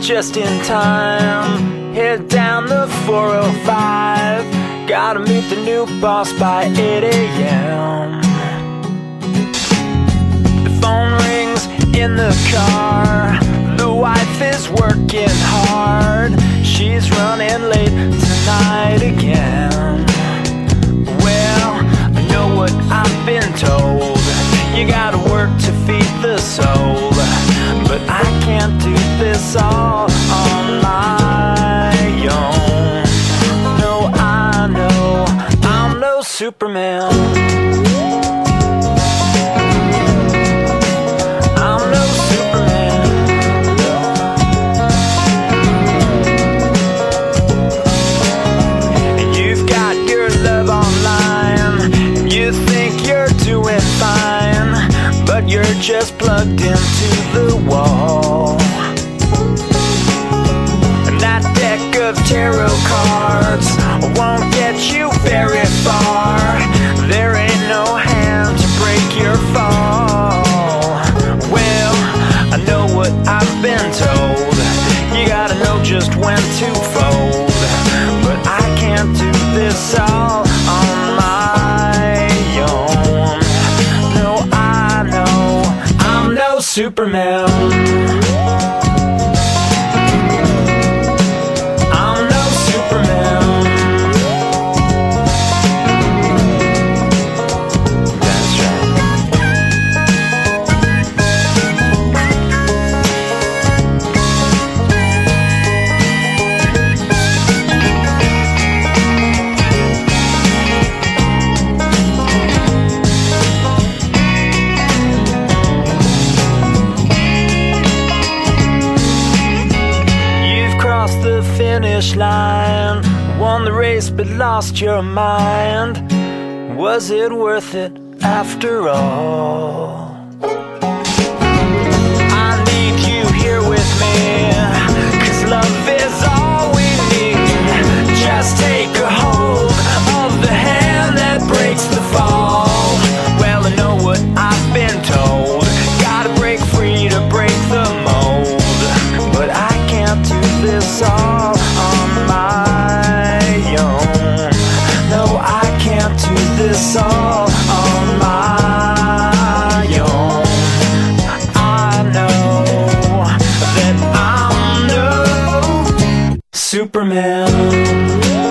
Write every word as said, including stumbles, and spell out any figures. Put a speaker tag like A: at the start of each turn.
A: just in time. Head down the four oh five. Gotta meet the new boss by eight A M The phone rings in the car. The wife is working hard. She's running late tonight again. Well, I know what I've been told. You gotta work to feed the soul. But I can't do this all on my own. No, I know I'm no Superman. I'm no Superman. You've got your love online, and you think you're doing fine, but you're just plugged into the wall. And that deck of tarot cards won't get you very far. There ain't no hand to break your fall. Well, I know what I've been told. You gotta know just when to fold. But I can't do this all on my own. No, I know I'm no Superman. I'm no Superman. That's right. The finish line, won the race but lost your mind. Was it worth it after all? I need you here with me, 'cause love is all we need. Just take a hold of the hand that breaks the fall. Well, I know what I've been told. Gotta break free to break the mold. But I can't do this all on my own. No, I can't do this all on my own. I know that I'm no Superman.